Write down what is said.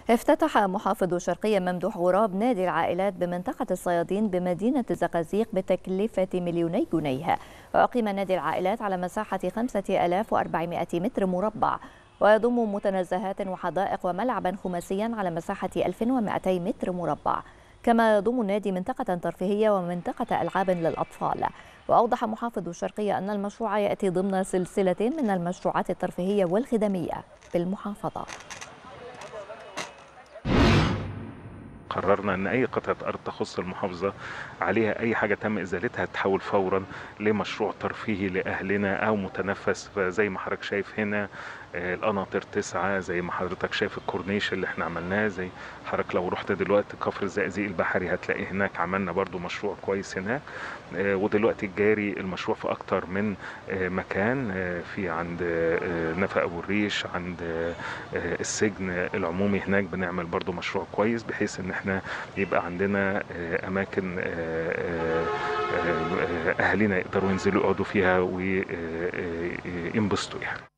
افتتح محافظ الشرقية ممدوح غراب نادي العائلات بمنطقة الصيادين بمدينة الزقازيق بتكلفة 2 مليون جنيه. وأقيم نادي العائلات على مساحة 5400 متر مربع، ويضم متنزهات وحدائق وملعبا خماسيا على مساحة 1200 متر مربع. كما يضم النادي منطقة ترفيهية ومنطقة ألعاب للأطفال. وأوضح محافظ الشرقية أن المشروع يأتي ضمن سلسلة من المشروعات الترفيهية والخدمية بالمحافظة. قررنا ان اي قطعه ارض تخص المحافظه عليها اي حاجه تم ازالتها تحول فورا لمشروع ترفيهي لاهلنا او متنفس. فزي ما حضرتك شايف هنا القناطر 9، زي ما حضرتك شايف الكورنيش اللي احنا عملناه، زي حضرتك لو رحت دلوقتي كفر الزقازيق البحري هتلاقي هناك عملنا برضو مشروع كويس هناك. ودلوقتي الجاري المشروع في اكتر من مكان، في عند نفق ابو الريش، عند السجن العمومي هناك بنعمل برضو مشروع كويس، بحيث ان احنا يبقى عندنا اماكن اهالينا يقدروا ينزلوا يقعدوا فيها وينبسطوا يعني.